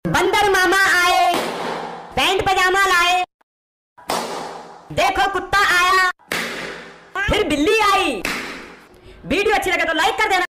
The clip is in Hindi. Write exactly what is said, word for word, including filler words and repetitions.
बंदर मामा आए, पैंट पजामा लाए, देखो कुत्ता आया, फिर बिल्ली आई। वीडियो अच्छी लगे तो लाइक कर देना।